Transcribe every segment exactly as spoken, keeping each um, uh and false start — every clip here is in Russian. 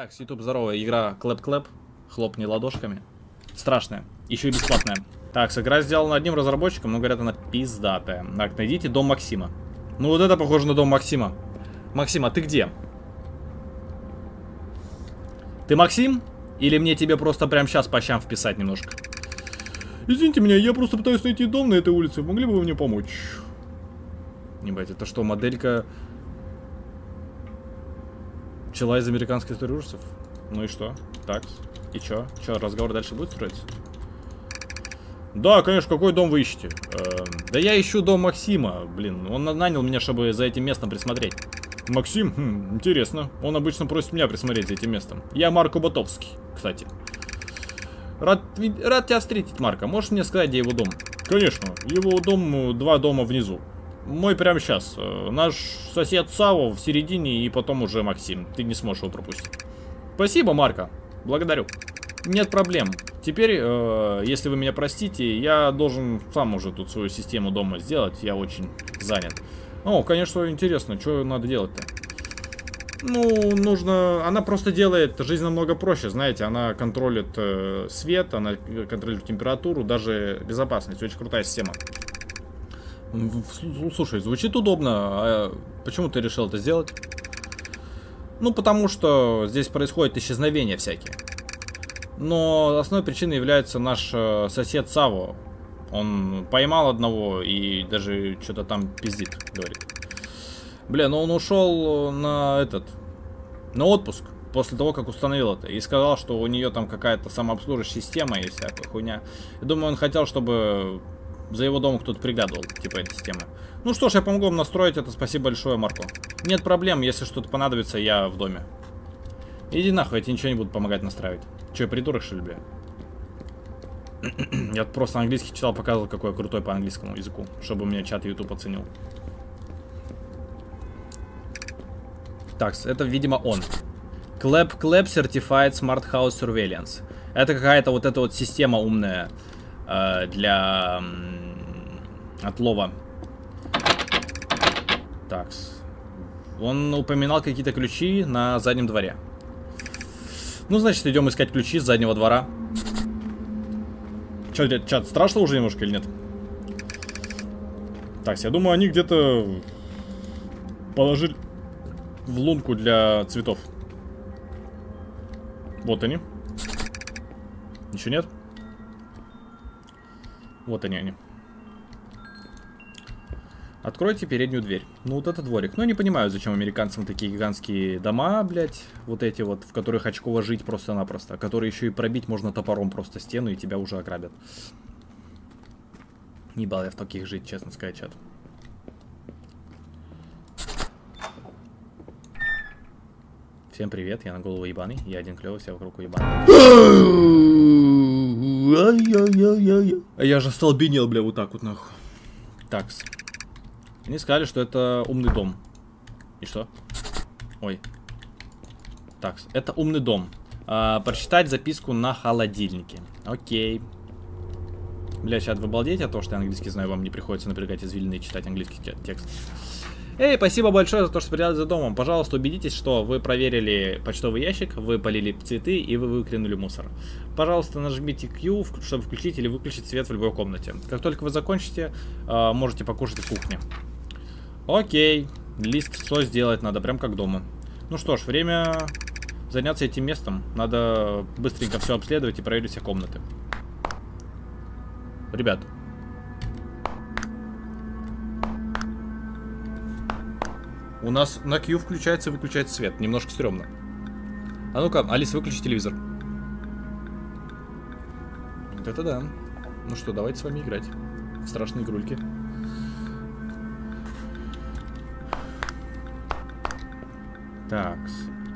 Так, с YouTube здорово, игра Клэп-Клэп, хлопни ладошками. Страшная, еще и бесплатная. Так, игра сделана одним разработчиком, но говорят, она пиздатая. Так, найдите дом Максима. Ну вот это похоже на дом Максима. Максим, а ты где? Ты Максим? Или мне тебе просто прямо сейчас по щам вписать немножко? Извините меня, я просто пытаюсь найти дом на этой улице. Могли бы вы мне помочь? Ебать, это что, моделька... Пчела из американской истории ужасов? Ну и что? Так, и чё? Чё, разговор дальше будет строиться? Да, конечно, какой дом вы ищете? Э, да я ищу дом Максима, блин. Он нанял меня, чтобы за этим местом присмотреть. Максим? Хм, интересно. Он обычно просит меня присмотреть за этим местом. Я Марко Ботовский, кстати. Рад, рад тебя встретить, Марко. Можешь мне сказать, где его дом? Конечно. Его дом, два дома внизу. Мой прямо сейчас. Наш сосед Саво в середине, и потом уже Максим. Ты не сможешь его пропустить. Спасибо, Марко. Благодарю. Нет проблем. Теперь, э, если вы меня простите, я должен сам уже тут свою систему дома сделать. Я очень занят. О, конечно, интересно. Что надо делать-то? Ну, нужно... Она просто делает жизнь намного проще, знаете. Она контролит э, свет, она контролирует температуру, даже безопасность. Очень крутая система. Слушай, звучит удобно. А почему ты решил это сделать? Ну, потому что здесь происходят исчезновения всякие. Но основной причиной является наш э, сосед Саво. Он поймал одного и даже что-то там пиздит, говорит. Бля, но он ушел на этот... На отпуск после того, как установил это. И сказал, что у нее там какая-то самообслуживающая система и всякая хуйня. Я думаю, он хотел, чтобы... За его домом кто-то приглядывал, типа этой системы. Ну что ж, я помогу вам настроить это. Спасибо большое, Марко. Нет проблем, если что-то понадобится, я в доме. Иди нахуй, я тебе ничего не буду помогать настраивать. Че, придурок, что ли, бля? Я просто английский читал, показывал, какой я крутой по английскому языку. Чтобы меня чат YouTube оценил. Так, это, видимо, он. Clap Clap Certified Smart House Surveillance. Это какая-то вот эта вот система умная э, для э, отлова. Такс. Он упоминал какие-то ключи на заднем дворе. Ну, значит, идем искать ключи с заднего двора. Че, чат, страшно уже немножко или нет? Так, я думаю, они где-то положили в лунку для цветов. Вот они. Ничего нет? Вот они, они. Откройте переднюю дверь. Ну, вот это дворик. Ну, я не понимаю, зачем американцам такие гигантские дома, блядь. Вот эти вот, в которых очково жить просто-напросто. Которые еще и пробить можно топором просто стену, и тебя уже ограбят. Не бал я в таких жить, честно сказать, чат. Всем привет, я на голову ебаный. Я один клевый, все вокруг ебаный. Я же столбенел, бля, вот так вот, нахуй. Такс. Они сказали, что это умный дом. И что? Ой. Так, это умный дом. А, прочитать записку на холодильнике. Окей. Бля, сейчас вы балдеете от того, что я английский знаю, вам не приходится напрягать извилины и читать английский текст. Эй, спасибо большое за то, что приехали за домом. Пожалуйста, убедитесь, что вы проверили почтовый ящик, вы полили цветы и вы выкинули мусор. Пожалуйста, нажмите Q, чтобы включить или выключить свет в любой комнате. Как только вы закончите, можете покушать в кухне. Окей. Лист, что сделать надо, прям как дома. Ну что ж, время заняться этим местом. Надо быстренько все обследовать и проверить все комнаты. Ребят. У нас на Q включается и выключается свет. Немножко стрёмно. А ну-ка, Алиса, выключи телевизор. Вот это да. Ну что, давайте с вами играть в страшные игрульки. Такс.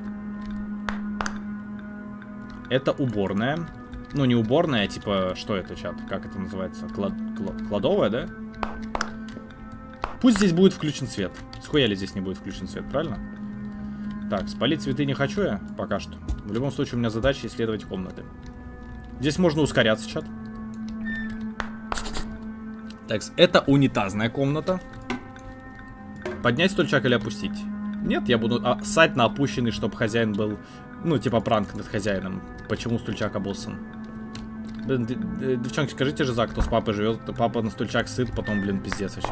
Это уборная. Ну, не уборная, а типа, что это, чат? Как это называется? Клад... Клад... Кладовая, да? Пусть здесь будет включен свет. Схуяли здесь не будет включен свет, правильно? Так, спалить цветы не хочу я пока что. В любом случае у меня задача исследовать комнаты. Здесь можно ускоряться, чат. Так, это унитазная комната. Поднять стульчак или опустить? Нет, я буду ссать на опущенный, чтобы хозяин был Ну, типа пранк над хозяином. Почему стульчак обоссан? Блин, девчонки, скажите же, за кто с папой живет. Папа на стульчак сыт, потом, блин, пиздец вообще.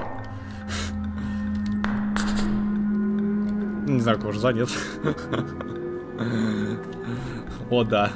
Не знаю, кого же за, нет. О, да.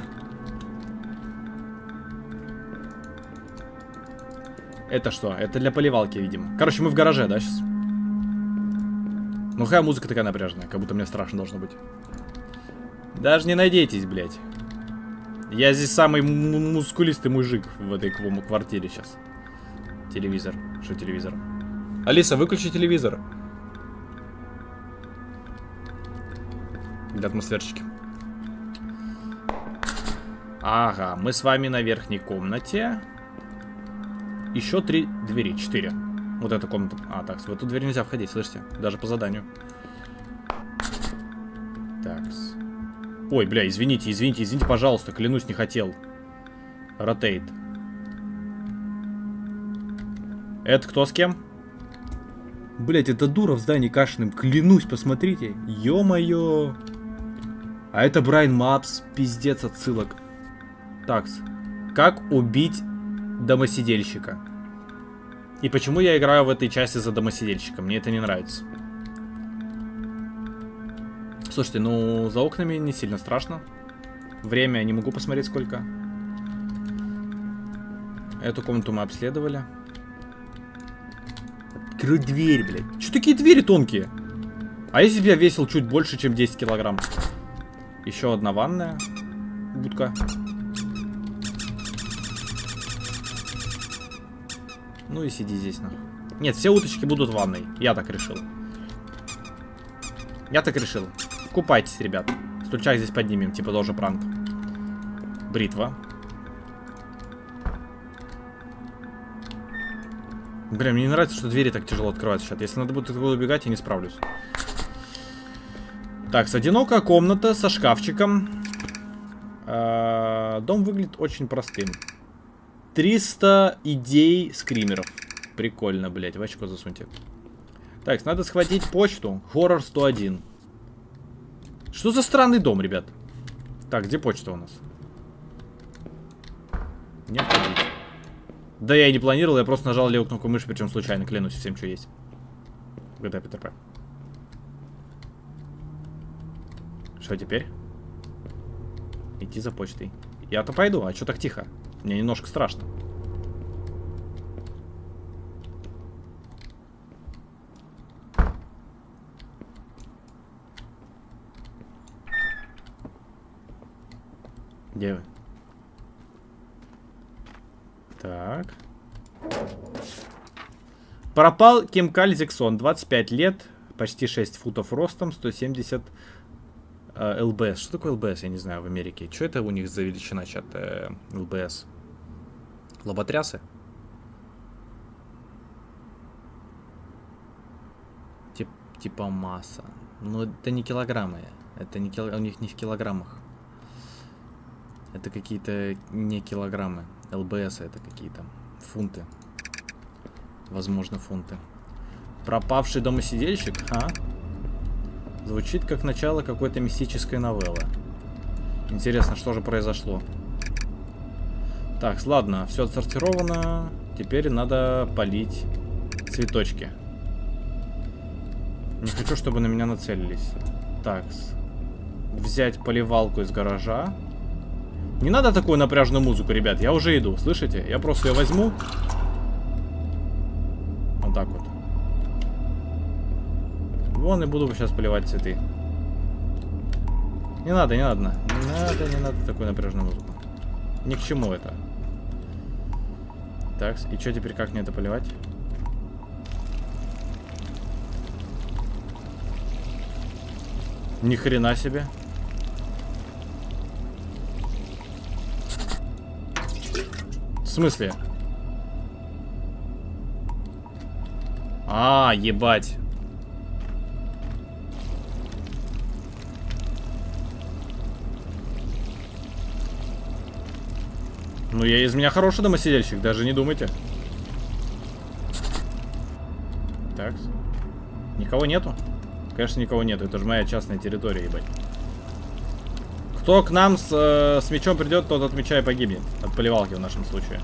Это что? Это для поливалки, видимо. Короче, мы в гараже, да, сейчас? Ну, какая музыка такая напряженная, как будто мне страшно должно быть. Даже не надейтесь, блядь. Я здесь самый мускулистый мужик в этой квартире сейчас. Телевизор. Что телевизор? Алиса, выключи телевизор. Для атмосферчики. Ага, мы с вами на верхней комнате. Еще три двери, четыре. Вот эта комната. А, так, в эту дверь нельзя входить, слышите? Даже по заданию. Так. Ой, бля, извините, извините, извините, пожалуйста, клянусь, не хотел. Ротейт. Это кто с кем? Блять, это дура в здании кашиным, клянусь, посмотрите. Ё-моё. А это Брайан Мапс, пиздец отсылок. Такс. Как убить домосидельщика? И почему я играю в этой части за домосидельщика? Мне это не нравится. Слушайте, ну за окнами не сильно страшно. Время я не могу посмотреть сколько. Эту комнату мы обследовали. Открой дверь, блядь. Чё такие двери тонкие? А если бы я весил чуть больше, чем десять килограмм? Еще одна ванная. Будка. Ну и сиди здесь, нахуй. Нет, все уточки будут в ванной. Я так решил. Я так решил. Купайтесь, ребят. Стульчак здесь поднимем, типа тоже пранк. Бритва. Бля, мне не нравится, что двери так тяжело открываются сейчас. Если надо будет откуда убегать, я не справлюсь. Так, одинокая комната со шкафчиком. Дом выглядит очень простым. триста идей скримеров. Прикольно, блядь. В очко засуньте. Так, надо схватить почту. Хоррор сто один. Что за странный дом, ребят? Так, где почта у нас? Не входить. Да я и не планировал, я просто нажал левую кнопку мыши, причем случайно, клянусь всем, что есть. джи ти эй Питер Пэ. Что теперь? Идти за почтой. Я-то пойду, а что так тихо? Мне немножко страшно. Где вы? Так. Пропал Кемкаль Зексон, двадцать пять лет, почти шесть футов ростом, сто семьдесят э, ЛБС. Что такое ЛБС, я не знаю, в Америке. Что это у них за величина, чат, э, ЛБС? Лоботрясы? Тип, типа масса. Ну, это не килограммы. Это не кил... у них не в килограммах. Это какие-то не килограммы. ЛБС это какие-то фунты. Возможно, фунты. Пропавший домосидельщик, а? Звучит как начало какой-то мистической новеллы. Интересно, что же произошло? Так, ладно, все отсортировано. Теперь надо полить цветочки. Не хочу, чтобы на меня нацелились. Так, взять поливалку из гаража. Не надо такую напряженную музыку, ребят. Я уже иду, слышите? Я просто ее возьму. Вот так вот. Вон и буду сейчас поливать цветы. Не надо, не надо. Не надо, не надо такую напряженную музыку. Ни к чему это. Так, и что теперь, как мне это поливать? Ни хрена себе. В смысле? А, ебать. Ну, я из меня хороший домосидельщик, даже не думайте. Так. Никого нету? Конечно, никого нету. Это же моя частная территория, ебать. Кто к нам с, э, с мечом придет, тот от меча и погибнет. От поливалки в нашем случае.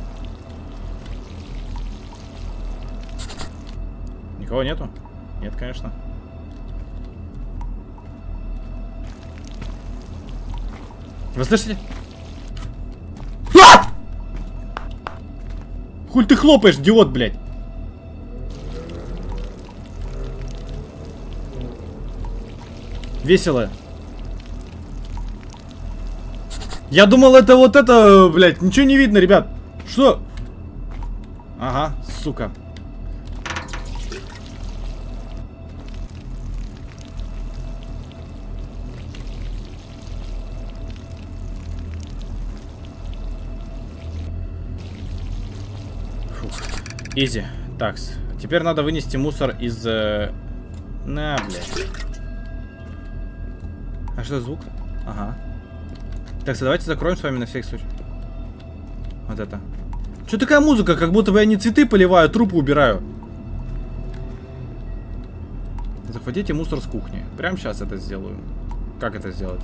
Никого нету? Нет, конечно. Вы слышите? А! Хуль ты хлопаешь, идиот, блядь? Весело. Я думал, это вот это, блядь, ничего не видно, ребят. Что? Ага, сука. Изи. Такс. Теперь надо вынести мусор из... Э... На, блядь. А что звук? Ага. Так, давайте закроем с вами на всякий случай. Вот это. Что такая музыка? Как будто бы я не цветы поливаю, трупы убираю. Захватите мусор с кухни. Прямо сейчас это сделаю. Как это сделать?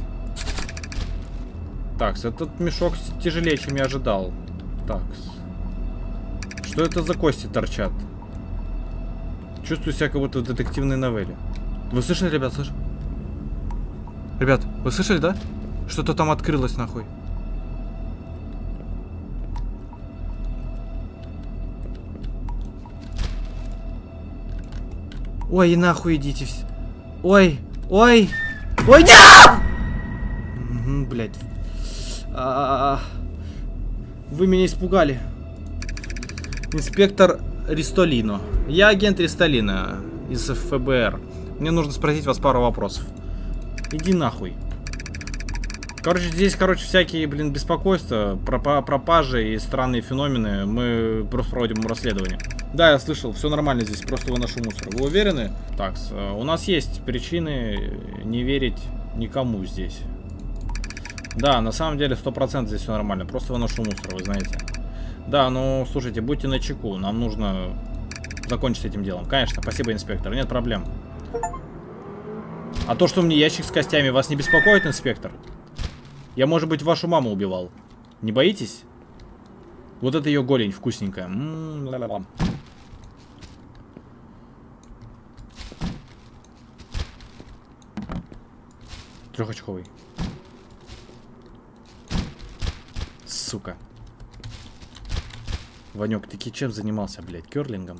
Так, этот мешок тяжелее, чем я ожидал. Так. Что это за кости торчат? Чувствую себя, как будто в детективной новелле. Вы слышали, ребят, слышали? Ребят, вы слышали, да? Что-то там открылось, нахуй. Ой, и нахуй идите все. Ой, ой, ой, да! Угу, блядь. А -а -а. Вы меня испугали. Инспектор Ристолино. Я агент Ристолино из эф бэ эр. Мне нужно спросить вас пару вопросов. Иди нахуй. Короче, здесь, короче, всякие, блин, беспокойства, пропажи и странные феномены. Мы просто проводим расследование. Да, я слышал, все нормально здесь, просто выношу мусор. Вы уверены? Так, у нас есть причины не верить никому здесь. Да, на самом деле, сто процентов здесь все нормально. Просто выношу мусор, вы знаете. Да, ну, слушайте, будьте начеку. Нам нужно закончить этим делом. Конечно, спасибо, инспектор, нет проблем. А то, что мне ящик с костями, вас не беспокоит, инспектор? Я, может быть, вашу маму убивал. Не боитесь? Вот это ее голень вкусненькая. М-м-м. Трехочковый. Сука. Ванек, ты чем занимался, блядь? Керлингом?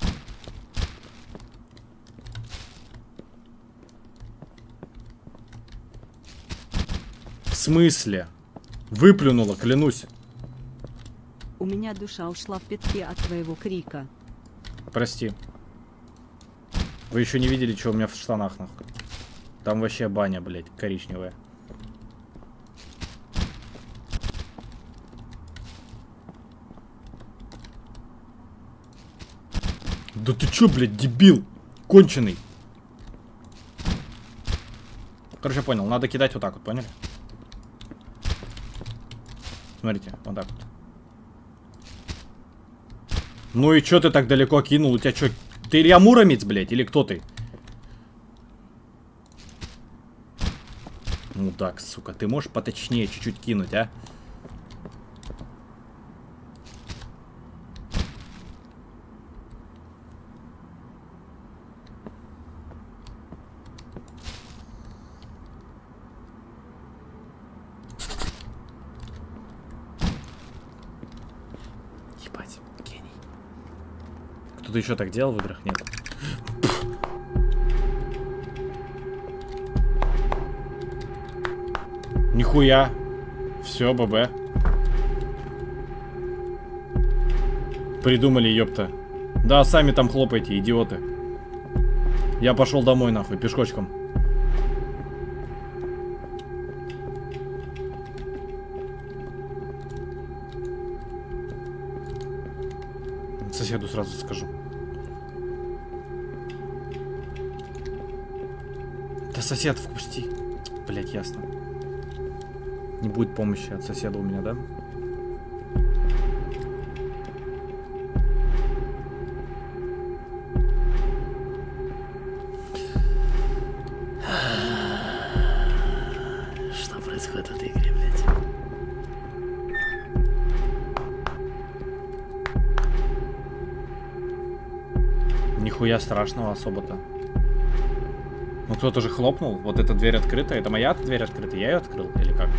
В смысле? Выплюнула, клянусь. У меня душа ушла в пятки от твоего крика. Прости. Вы еще не видели, что у меня в штанах, нахуй. Там вообще баня, блядь, коричневая. Да ты чё, блядь, дебил? Конченый. Короче, понял, надо кидать вот так вот, поняли? Смотрите, вот так вот. Ну и чё ты так далеко кинул? У тебя чё, ты Илья Муромец, блядь, или кто ты? Ну так, сука, ты можешь поточнее чуть-чуть кинуть, а? Ебать, гений. Кто-то еще так делал в играх? Нет. Нихуя. Все, ББ. Придумали, ёпта. Да, сами там хлопайте, идиоты. Я пошел домой, нахуй, пешкочком. Соседу сразу скажу. Да сосед, впусти. Блять, ясно. Не будет помощи от соседа у меня, да? Что происходит? этот игре, блядь. Нихуя страшного особо-то. Ну кто-то же хлопнул. Вот эта дверь открыта. Это моя дверь открыта. Я ее открыл или как?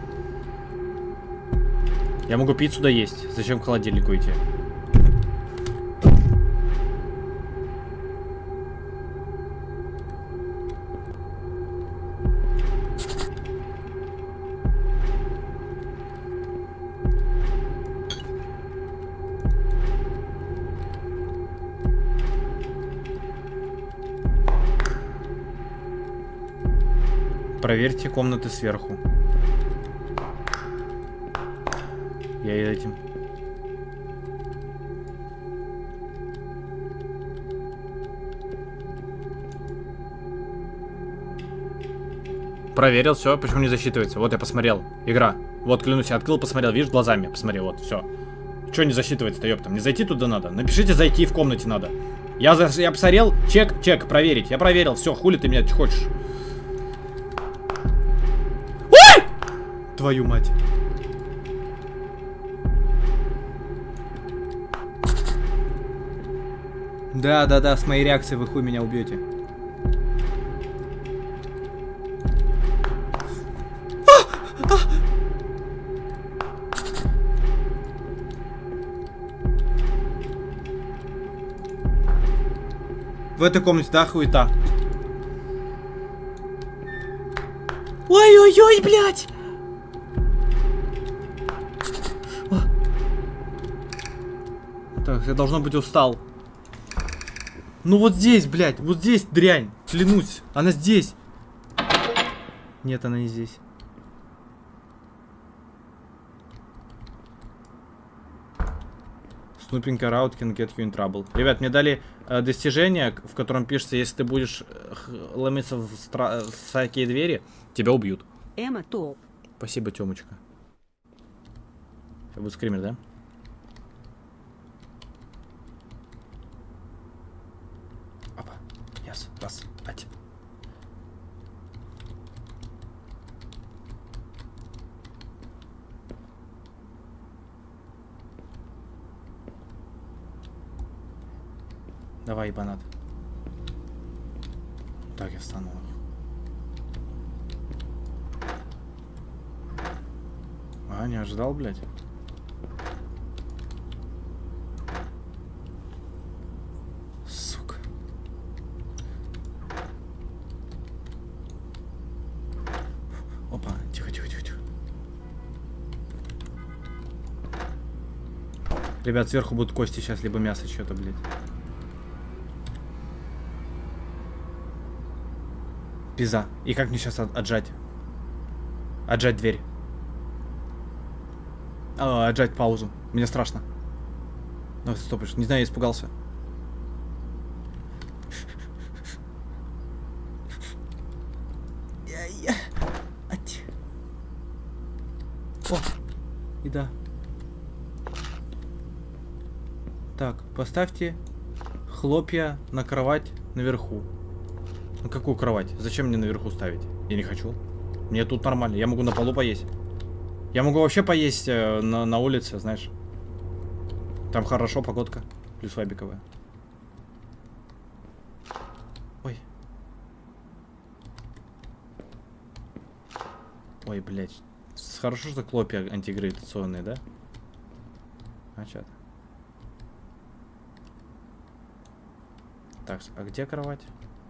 Я могу пиццу доесть. Зачем к холодильнику идти? Проверьте комнаты сверху. Я и этим. Проверил, все, почему не засчитывается? Вот я посмотрел. Игра. Вот, клянусь, я открыл, посмотрел. Видишь, глазами посмотрел, вот, все. Че не засчитывается-то, ёптам? Не зайти туда надо? Напишите, зайти в комнате надо. Я, за... я посмотрел, чек, чек, проверить. Я проверил, все, хули ты меня хочешь? Ой! Твою мать. Да, да, да, с моей реакцией вы хуй меня убьете. В этой комнате, да, хуета. Ой-ой-ой, блядь! Так, я должно быть устал. Ну вот здесь, блядь, вот здесь дрянь, клянусь, она здесь. Нет, она не здесь. Snooping around can get you in trouble. Ребят, мне дали э, достижение, в котором пишется, если ты будешь э, ломиться в, стра в всякие двери, тебя убьют. Эмма топ. Спасибо, Тёмочка. Сейчас будет скример, да? Опа. Yes. Раз. Ать. Давай, ебанат. Так, я встану. А, не ожидал, блядь. Сука. Опа, тихо, тихо, тихо, тихо. Ребят, сверху будут кости сейчас, либо мясо, что-то, блядь. Пизда. И как мне сейчас отжать? Отжать дверь. А, отжать паузу. Мне страшно. Ну, стопишь. Не знаю, я испугался. Я-я. Ать. О. И да. Так, поставьте хлопья на кровать наверху. Ну какую кровать? Зачем мне наверху ставить? Я не хочу. Мне тут нормально. Я могу на полу поесть. Я могу вообще поесть э, на, на улице, знаешь. Там хорошо, погодка. Плюс вайбиковая. Ой. Ой, блядь. Хорошо, что хлопья антигравитационные, да? А чё? Так, а где кровать?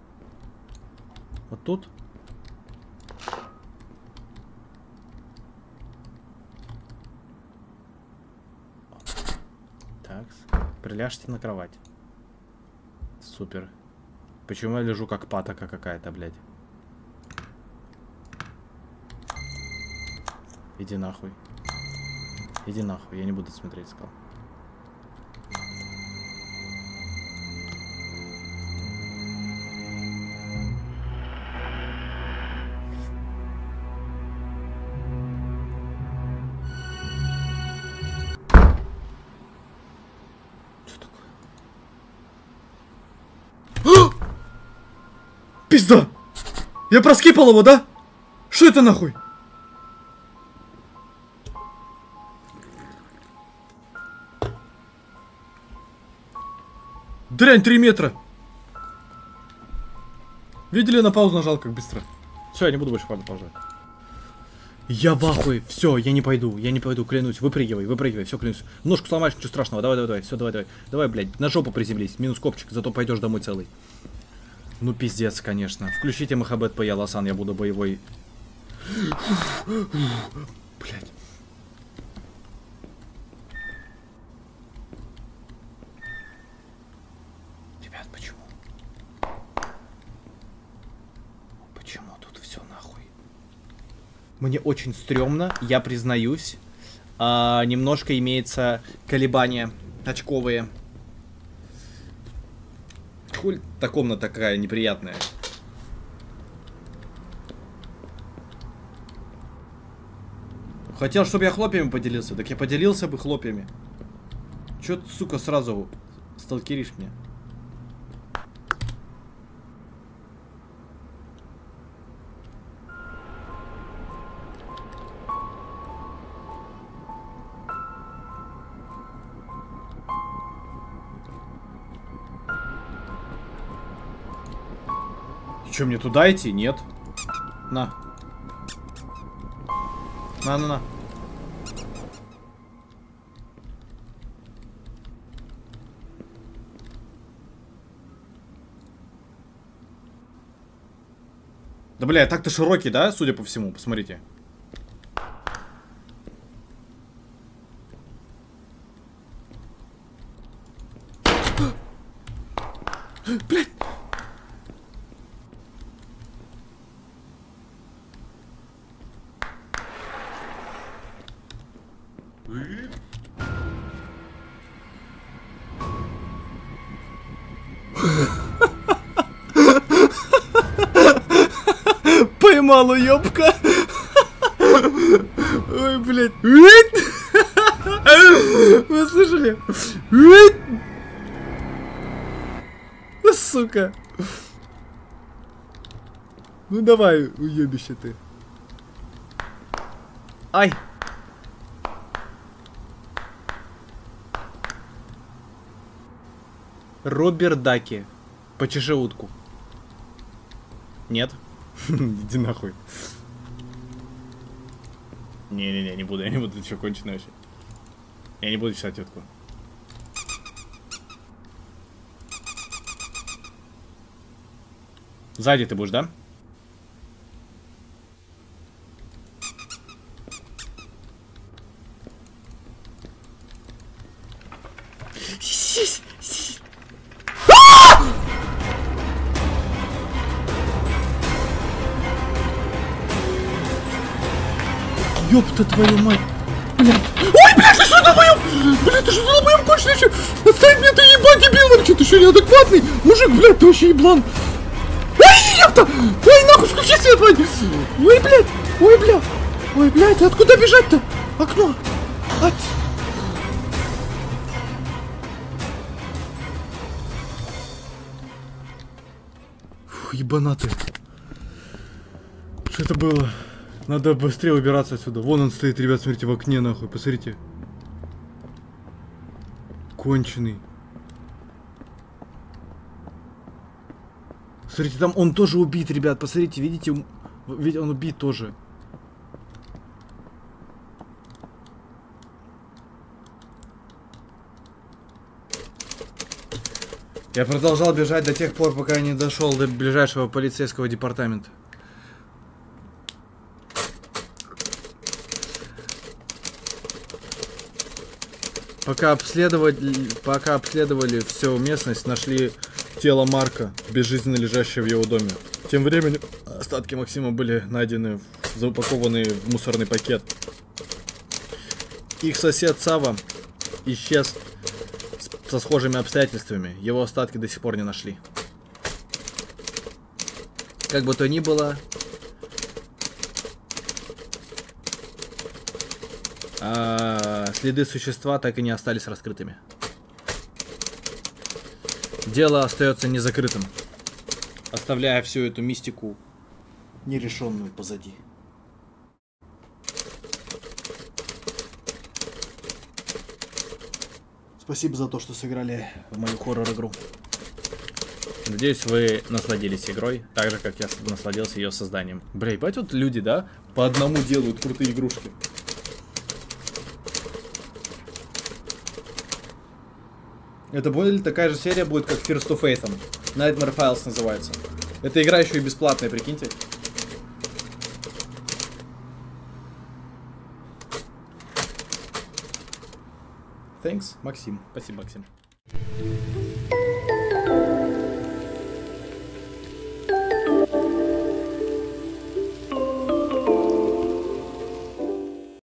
Вот тут? Так, приляжьте на кровать. Супер. Почему я лежу как патока какая-то, блядь? Иди нахуй. Иди нахуй, я не буду смотреть, сказал. Пизда! Я проскипал его, да? Что это нахуй? Дрянь, три метра. Видели, на паузу нажал, как быстро. Все, я не буду больше паузовать. Я в ахуе. Все, я не пойду, я не пойду, клянусь. Выпрыгивай, выпрыгивай, все, клянусь. Ножку сломаешь, ничего страшного. Давай, давай, давай. Все, давай, давай. Давай, блядь, на жопу приземлись. Минус копчик, зато пойдешь домой целый. Ну, пиздец, конечно. Включите Махабет Пая Ласан, я буду боевой. Блядь. Ребят, почему? Почему тут все нахуй? Мне очень стрёмно, я признаюсь. А, немножко имеется колебания очковые. Хуль та комната такая неприятная. Хотел, чтобы я хлопьями поделился, так я поделился бы хлопьями. Чё ты, сука, сразу сталкеришь мне? Че, мне туда идти? Нет. На. На, на, на. Да, бля, так-то широкий, да, судя по всему, посмотрите. Блядь. Поймал уёбка. Ой, блядь. Вы слышали? Сука. Ну давай, уебище ты. Ай. Роберт Даки. Почеши утку. Нет. Иди нахуй. Не-не-не, не буду, я не буду, ты что, конченый вообще? Я не буду чесать утку. Сзади ты будешь, да? Ёпта твою мать! Блядь! Ой, блядь, ты что долбоёб? Блядь, ты что долбоёб конченый еще? Отставь меня, ты ебать, дебил, вообще, ты что, неадекватный? Мужик, блядь, ты вообще еблан! Ой, ёпта! Ой, нахуй, включи свет, Вань! Ой, блядь! Ой, блядь! Ой, блядь, откуда бежать-то? Окно! От... Фу, ебанаты. Что это было? Надо быстрее убираться отсюда. Вон он стоит, ребят, смотрите, в окне, нахуй, посмотрите. Конченый. Смотрите, там он тоже убит, ребят, посмотрите, видите, ведь он убит тоже. Я продолжал бежать до тех пор, пока я не дошел до ближайшего полицейского департамента. Пока обследовали, пока обследовали всю местность, нашли тело Марка, безжизненно лежащее в его доме. Тем временем остатки Максима были найдены, запакованные в мусорный пакет. Их сосед Сава исчез со схожими обстоятельствами. Его остатки до сих пор не нашли. Как бы то ни было, а, следы существа так и не остались раскрытыми. Дело остается незакрытым, оставляя всю эту мистику нерешенную позади. Спасибо за то, что сыграли в мою хоррор-игру. Надеюсь, вы насладились игрой, так же, как я насладился ее созданием. Бля, ебать, вот люди, да, по одному делают крутые игрушки. Это будет такая же серия будет, как First of Faith. Nightmare Files называется. Эта игра еще и бесплатная, прикиньте. Thanks, Максим. Спасибо, Максим.